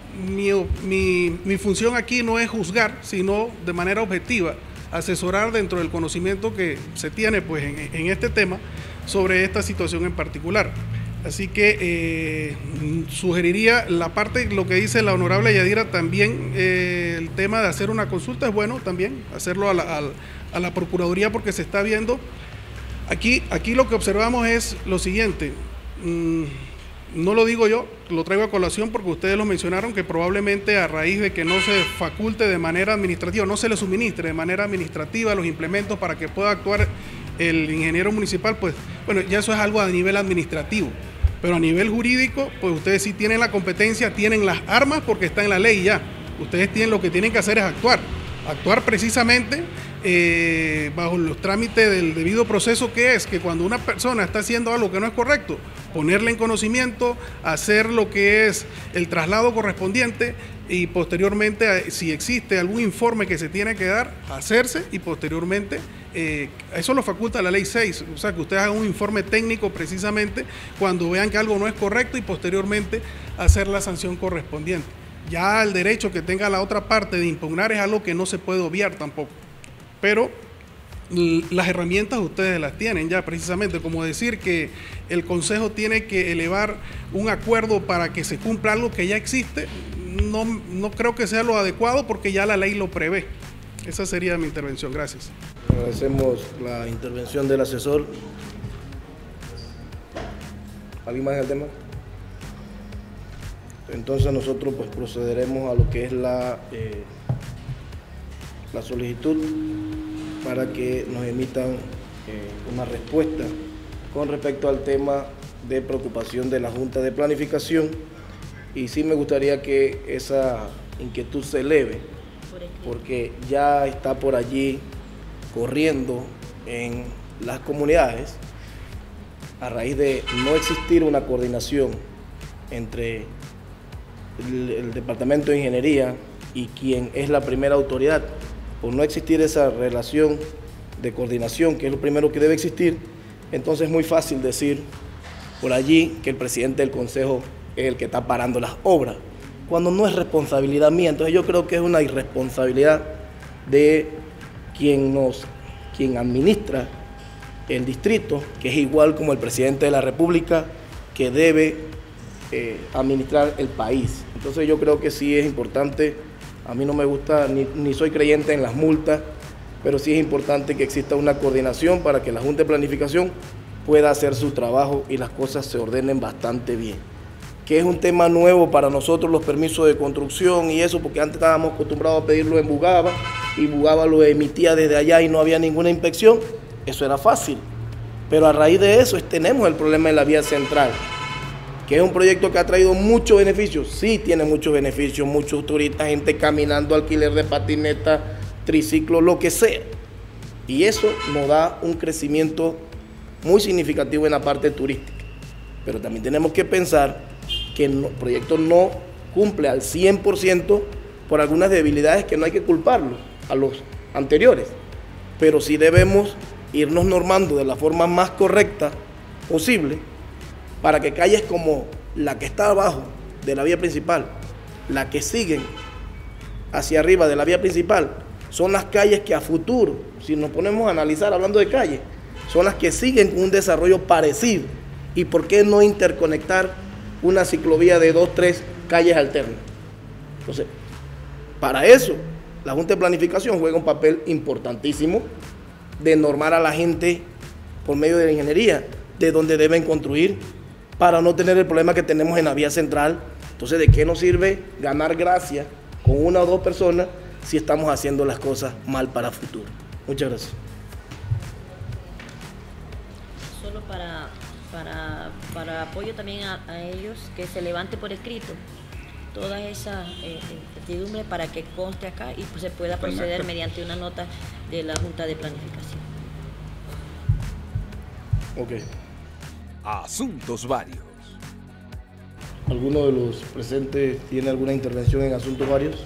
mi función aquí no es juzgar, sino de manera objetiva asesorar dentro del conocimiento que se tiene pues en este tema sobre esta situación en particular. Así que sugeriría la parte, lo que dice la honorable Yadira también, el tema de hacer una consulta es bueno también, hacerlo a la Procuraduría, porque se está viendo, aquí lo que observamos es lo siguiente, no lo digo yo, lo traigo a colación porque ustedes lo mencionaron, que probablemente a raíz de que no se faculte de manera administrativa, no se le suministre de manera administrativa los implementos para que pueda actuar el ingeniero municipal, pues bueno, ya eso es algo a nivel administrativo. Pero a nivel jurídico, pues ustedes sí tienen la competencia, tienen las armas porque está en la ley ya. Ustedes tienen, lo que tienen que hacer es actuar precisamente bajo los trámites del debido proceso, que es que cuando una persona está haciendo algo que no es correcto, ponerle en conocimiento, hacer lo que es el traslado correspondiente y posteriormente, si existe algún informe que se tiene que dar, hacerse y posteriormente, eso lo faculta la ley 6, o sea que ustedes hagan un informe técnico precisamente cuando vean que algo no es correcto y posteriormente hacer la sanción correspondiente. Ya el derecho que tenga la otra parte de impugnar es algo que no se puede obviar tampoco, pero las herramientas ustedes las tienen ya precisamente, como decir que el Consejo tiene que elevar un acuerdo para que se cumpla algo que ya existe, no creo que sea lo adecuado porque ya la ley lo prevé. Esa sería mi intervención. Gracias. Agradecemos la intervención del asesor. ¿Alguien más en el tema? Entonces nosotros pues procederemos a lo que es la solicitud para que nos emitan una respuesta con respecto al tema de preocupación de la Junta de Planificación, y sí me gustaría que esa inquietud se eleve porque ya está por allí corriendo en las comunidades a raíz de no existir una coordinación entre el Departamento de Ingeniería y quien es la primera autoridad. Por no existir esa relación de coordinación, que es lo primero que debe existir, entonces es muy fácil decir por allí que el presidente del Consejo es el que está parando las obras, cuando no es responsabilidad mía. Entonces yo creo que es una irresponsabilidad de quien administra el distrito, que es igual como el presidente de la República, que debe administrar el país. Entonces yo creo que sí es importante. A mí no me gusta, ni soy creyente en las multas, pero sí es importante que exista una coordinación para que la Junta de Planificación pueda hacer su trabajo y las cosas se ordenen bastante bien. Que es un tema nuevo para nosotros los permisos de construcción y eso, porque antes estábamos acostumbrados a pedirlo en Bugaba y Bugaba lo emitía desde allá y no había ninguna inspección. Eso era fácil. Pero a raíz de eso tenemos el problema de la vía central, que es un proyecto que ha traído muchos beneficios. Sí, tiene muchos beneficios, muchos turistas, gente caminando, alquiler de patineta, triciclo, lo que sea. Y eso nos da un crecimiento muy significativo en la parte turística. Pero también tenemos que pensar que el proyecto no cumple al 100% por algunas debilidades que no hay que culparlo a los anteriores. Pero sí debemos irnos normando de la forma más correcta posible, para que calles como la que está abajo de la vía principal, la que siguen hacia arriba de la vía principal, son las calles que a futuro, si nos ponemos a analizar hablando de calles, son las que siguen con un desarrollo parecido. ¿Y por qué no interconectar una ciclovía de 2, 3 calles alternas? Entonces, para eso, la Junta de Planificación juega un papel importantísimo de normar a la gente por medio de la ingeniería de dónde deben construir, para no tener el problema que tenemos en la vía central. Entonces, ¿de qué nos sirve ganar gracia con una o dos personas si estamos haciendo las cosas mal para el futuro? Muchas gracias. Solo para apoyo también a ellos, que se levante por escrito todas esas incertidumbres para que conste acá y pues se pueda proceder mediante una nota de la Junta de Planificación. Ok. Asuntos varios. ¿Alguno de los presentes tiene alguna intervención en asuntos varios?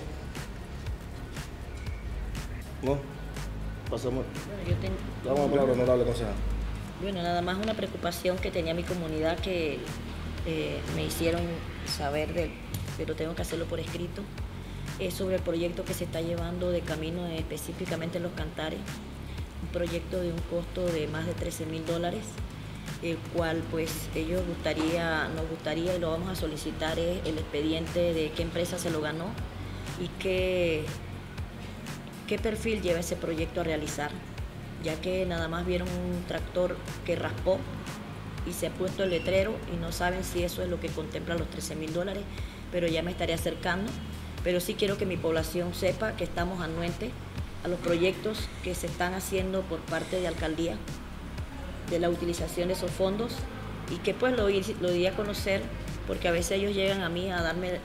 ¿No? Pasamos. Bueno, Vamos a hablar, honorable concejal. Bueno, nada más una preocupación que tenía mi comunidad que me hicieron saber pero tengo que hacerlo por escrito, es sobre el proyecto que se está llevando de camino específicamente en Los Cantares, un proyecto de un costo de más de $13,000, el cual pues nos gustaría y lo vamos a solicitar es el expediente de qué empresa se lo ganó y qué perfil lleva ese proyecto a realizar, ya que nada más vieron un tractor que raspó y se ha puesto el letrero y no saben si eso es lo que contempla los $13,000, pero ya me estaré acercando. Pero sí quiero que mi población sepa que estamos anuentes a los proyectos que se están haciendo por parte de alcaldía, de la utilización de esos fondos y que pues lo di a conocer, porque a veces ellos llegan a mí a darme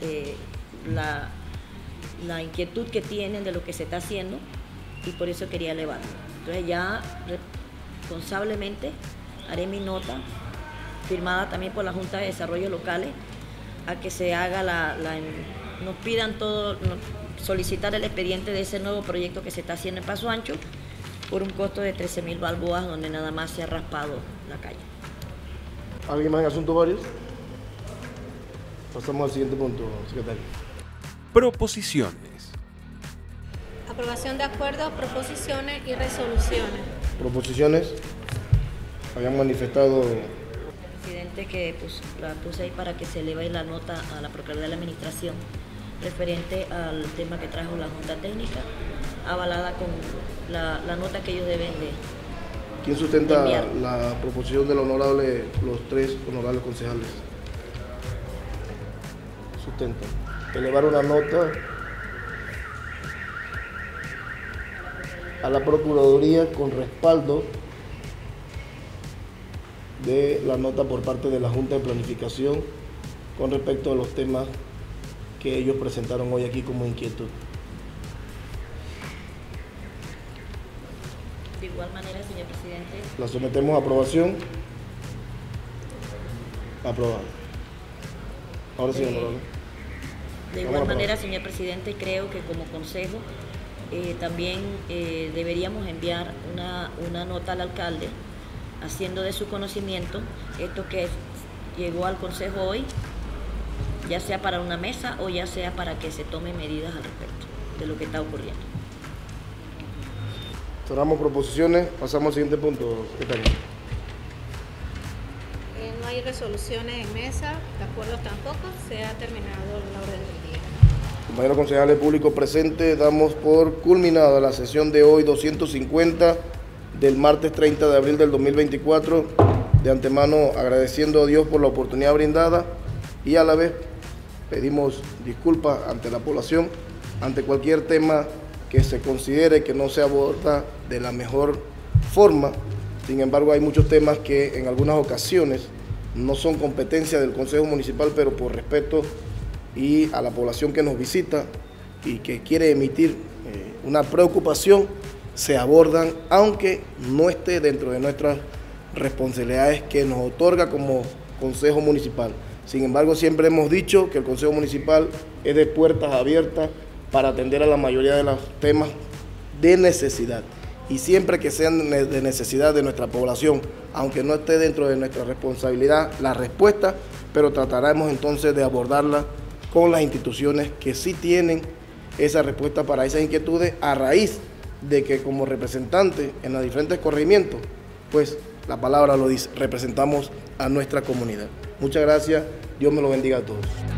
la inquietud que tienen de lo que se está haciendo, y por eso quería elevarlo. Entonces ya responsablemente haré mi nota, firmada también por la Junta de Desarrollo Locales, a que se haga nos pidan todo, solicitar el expediente de ese nuevo proyecto que se está haciendo en Paso Ancho por un costo de 13.000 balboas, donde nada más se ha raspado la calle. ¿Alguien más en asuntos varios? Pasamos al siguiente punto, secretario. Proposiciones. Aprobación de acuerdos, proposiciones y resoluciones. Proposiciones. Habían manifestado... Presidente, que la puse ahí para que se eleve la nota a la Procuraduría de la Administración referente al tema que trajo la Junta Técnica, avalada con la nota que ellos deben de... ¿Quién sustenta la proposición del honorable, los tres honorables concejales? Sustentan. Elevar una nota a la Procuraduría con respaldo de la nota por parte de la Junta de Planificación con respecto a los temas que ellos presentaron hoy aquí como inquietud. De igual manera, señor presidente. La sometemos a aprobación. Aprobado. Ahora sí, honorable. De igual manera, señor presidente, creo que como consejo también deberíamos enviar una nota al alcalde haciendo de su conocimiento esto que llegó al consejo hoy, ya sea para una mesa o ya sea para que se tomen medidas al respecto de lo que está ocurriendo. Cerramos proposiciones, pasamos al siguiente punto, secretario. No hay resoluciones en mesa, de acuerdos tampoco, se ha terminado la orden del día. Compañeros concejales públicos presentes, damos por culminada la sesión de hoy 250 del martes 30 de abril del 2024, de antemano agradeciendo a Dios por la oportunidad brindada y a la vez pedimos disculpas ante la población, ante cualquier tema que se considere que no se aborda de la mejor forma. Sin embargo, hay muchos temas que en algunas ocasiones no son competencia del Consejo Municipal, pero por respeto y a la población que nos visita y que quiere emitir una preocupación, se abordan, aunque no esté dentro de nuestras responsabilidades que nos otorga como Consejo Municipal. Sin embargo, siempre hemos dicho que el Consejo Municipal es de puertas abiertas para atender a la mayoría de los temas de necesidad. Y siempre que sean de necesidad de nuestra población, aunque no esté dentro de nuestra responsabilidad la respuesta, pero trataremos entonces de abordarla con las instituciones que sí tienen esa respuesta para esas inquietudes, a raíz de que como representantes en los diferentes corregimientos, pues la palabra lo dice, representamos a nuestra comunidad. Muchas gracias, Dios me lo bendiga a todos.